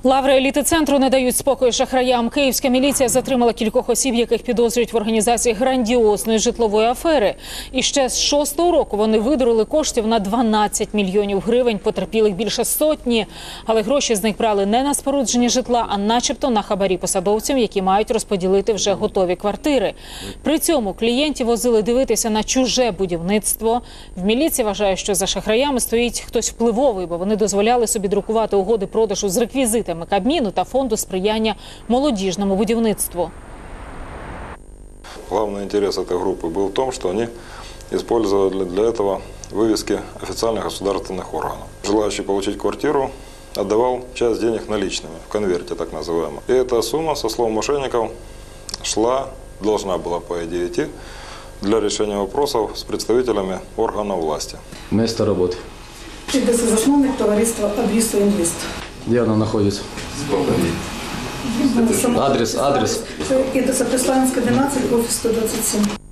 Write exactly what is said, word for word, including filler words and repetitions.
Лаври еліти центру не дають спокою шахраям. Київська міліція затримала кількох осіб, яких підозрюють в організації грандіозної житлової афери. І ще з шостого року вони видурили коштів на дванадцять мільйонів гривень, потерпілих більше сотні. Але гроші з них брали не на спорудження житла, а начебто на хабарі посадовцям, які мають розподілити вже готові квартири. При цьому клієнтів возили дивитися на чуже будівництво. В міліції вважає, що за шахраями стоїть хтось впливовий, бо вони дозволяли собі друкувати угоди продажу з реквізитами Кабміну та фонду сприяння молодіжному будівництву. Главный интерес этой группы был в том, что они использовали для этого вывески официальных государственных органов. Желающий получить квартиру отдавал часть денег наличными, в конверте так называемом. И эта сумма, со слов мошенников, шла, должна была, по идее, идти для решения вопросов с представителями органов власти. Место работы. Ты засновник товариства «Адвісо Інвест». Где она находится? Адрес, адрес. І до Заприславська, дванадцять, офіс сто двадцять сім.